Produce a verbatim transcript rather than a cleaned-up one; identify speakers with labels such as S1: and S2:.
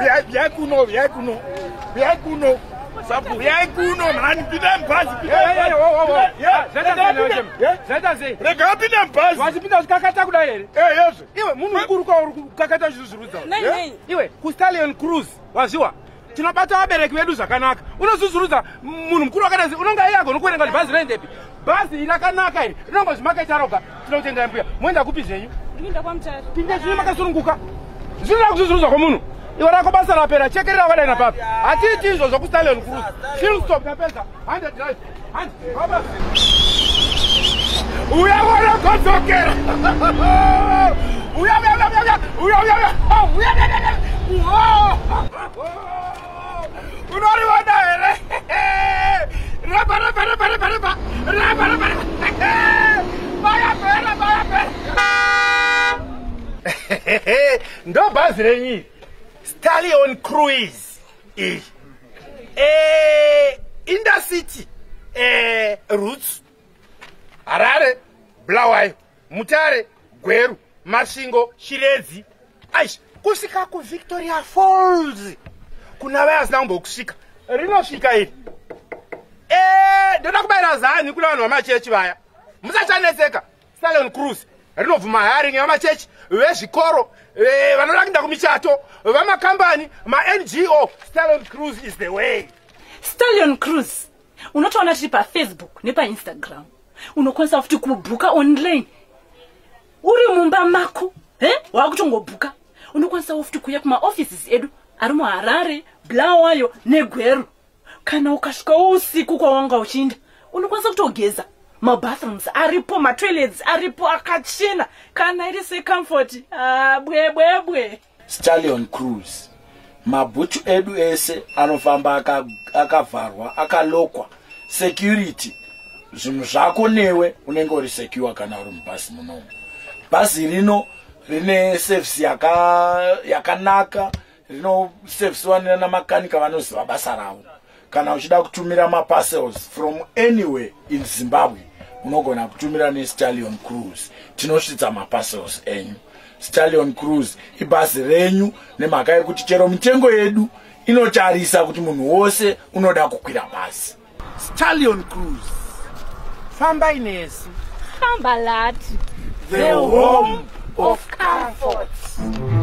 S1: viens kuno, viens kuno. Viens kuno. Viens kuno, man. Pina mpasi.
S2: Yeah, yeah, oh, oh, oh. Yeah, zeta zeta. Yeah, zeta zeta.
S1: Rega pina mpasi.
S2: Wazipita ukakata kuda here.
S1: Eh, yes.
S2: Iwe munu mkuru kwa ukakata zvizuruza.
S3: Nei, nei.
S2: Iwe ku Stallion Cruise waziwa. Tinobata vabereki vedu zvakanaka. Unozuzuruza munhu mukuru akadazi unonga yako nokuerenga bhazi rendepi. Bhazi rakanaka iri. Rinongo zvimaketa roga. Tinotenda mbuya. Moenda kupi zvenyu?
S3: Ndinda kwa mutare.
S2: Tinda zvine makasununguka. Zvinoda kuzuzuruza kwomunhu. Iwe rako basa rapera chekerera wakadaina papi. Hatiti izvozvo ku Stallion Cruise. Chill stop tapedza. one hundred drive. one hundred. Baba. Uya wona kodzokera. Uya uya uya uya. Uya uya uya. Uya uya uya. Unori wada here. Rapa rapa rapa rapa rapa. Rapa rapa rapa. Baya pera baya pera. Ndo bhazi renyi. Stallion Cruise. Eh. Eh, Intercity. Eh, Roots. Harare, Bulawayo, Mutare, Gweru, Masvingo, Shirezi. Aish, kusvika ku Victoria Falls. Kuna vaya zina kumbokusvika. Rinosvika iri. Eh, ndoda kubayira zani kune vanhu vamachechi vaya. Musachaneseka. Stallion Cruise rinobvuma haringi vamachechi, vezvikoro, vanoda kuenda kumichato, vamakambani, ma-N G O. Stallion Cruise is the way.
S3: Stallion Cruise. Unotoona tiri pa Facebook nepa Instagram. Unokwanisa futi kubhuka online. Uri mumba mako, eh? Wakutongobhuka. Unokwanisa futi kuya kuma offices edu ari muHarare, Bulawayo neGweru. Kana ukasvika usiku kwawanga uchinda, unokwanisa kutogeza. Ma bathrooms aripo, ma toilets aripo akachena. Kana iri se comfort. Ah, bwe bwe bwe.
S4: Stallion Cruise. Mabhutu edu ese anofamba akavharwa, akalokwa. Security. Zvinhu zvako newe unenge uri secure kana uri mubhazi munomu. Bhazi rino rine service yaka yakanaka, rino service wanina namakanika vanoziva basa ravo. Kana uchida kutumira ma parcels from anywhere in Zimbabwe, unogona kutumira ne Stallion Cruise. Tinosvitsa ma parcels enyu. Stallion Cruise ibhazi renyu nemhaka yekuti chero mitengo yedu inotarisa kuti munhu wose unoda kukwira bhazi.
S2: Stallion Cruise. Famba inesu.
S3: Famba lati.
S2: The home of comfort.